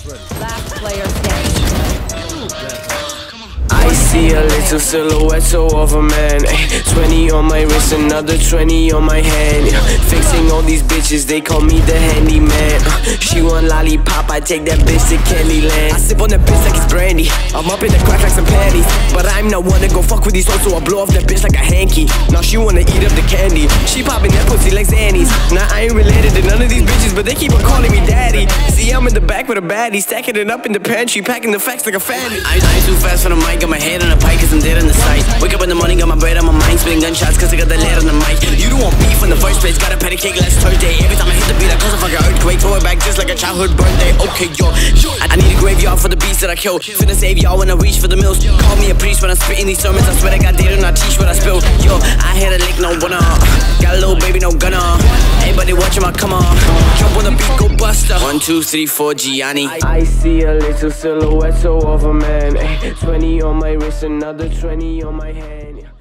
Last player standing. I see a little silhouette so of a man, ay. 20 on my wrist, another 20 on my hand, yeah. Fixing all these bitches, they call me the handyman. She want lollipop, I take that bitch to Candyland. I sip on that bitch like it's brandy, I'm up in the crack like some panties. But I'm not one to go fuck with these hoes, so I blow off that bitch like a hanky. Now she wanna eat up the candy, she popping that pussy like Xannies. Now I ain't related to none of these bitches, but they keep on calling me daddy. See, I'm in the back with a baddie, stacking it up in the pantry, packing the facts like a fanny. I'm too fast for the mic, got my head on the pike, cause I'm dead on the site. Wake up in the morning, got my bread on my mind, spitting gunshots, cause I got the lead on the mic. You don't want beef in the first place, got a patty cake last Thursday. Every time I hit the beat, I cause a fucking earthquake, throw it back just like a childhood birthday. Okay, yo, I need a graveyard for the beats that I kill. Finna save y'all when I reach for the mills. Call me a priest when I'm spitting these sermons, I swear I got data and I teach what I spill. Yo, I had a lick, no one got a little baby, no gunner. Everybody watching my come on, jump on the beat, go buster. 1, 2, 3, 4, Gianni. I see a little silhouette so of a man, ay. 20 on my wrist, another 20 on my hand.